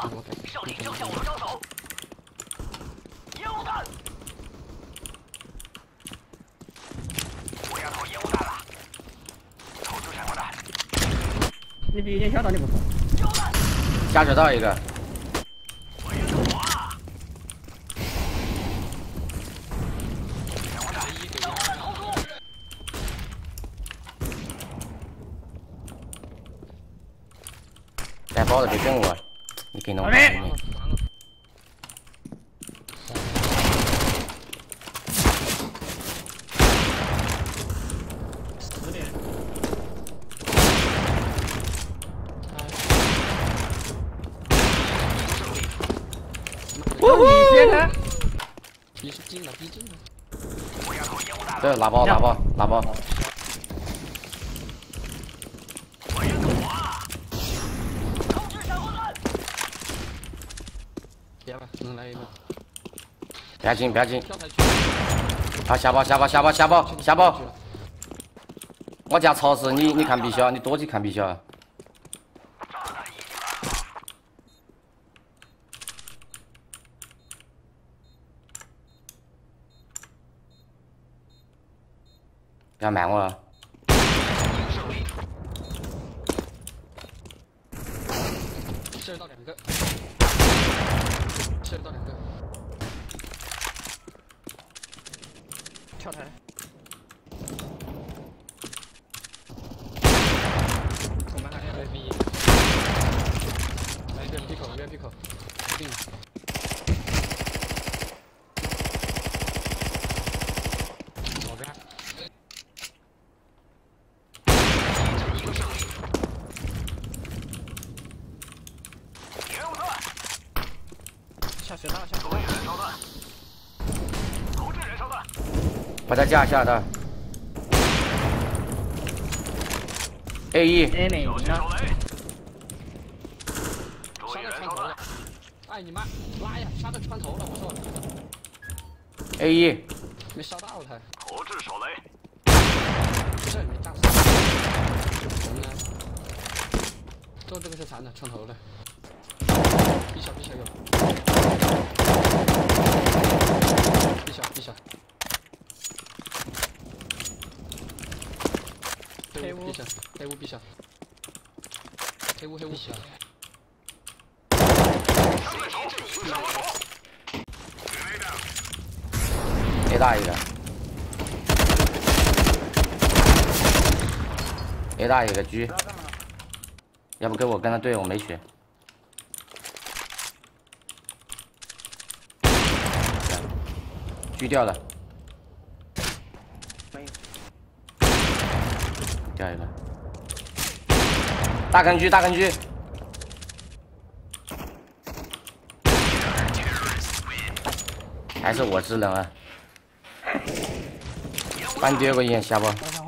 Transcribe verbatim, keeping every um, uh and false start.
胜利正向我们招手。烟雾弹，我要投烟雾弹了，投出闪光弹。 你比以前小道你不错。 下水道一个。 带包的别跟我，你给弄我。 十点。 呜呼！ 逼是进了，逼进了。 这拿包，拿包，拿包。 能来一个？ 不要紧，不要紧。好，下包，下包，下包，下包，下包。我家超市，你你看必销，你多去看必销。不要慢我了。 射到两个。 射到两个， 跳台， 我们还有 V B， 来一个 闭口，一个闭口，定了。左边， 一个胜利。烟雾弹。 下水道，下水道。 燃烧弹，投掷燃烧弹。 把它架下的。A 一。 A 没小心手雷。 杀到穿头了！哎你妈，拉呀，杀到穿头了！我说。 A 一。 没杀到他。 投掷手雷。 这没炸死。我们呢？做这个是残的，穿头了。必小必小有。 必小必小，黑屋必小，黑屋必小，黑屋黑屋。 A 大一个 ，A 大一个狙，要不给我跟他对，我没血。 狙掉了，掉一个，大坑狙，大坑狙，还是我智能啊！把你第二个烟下吧。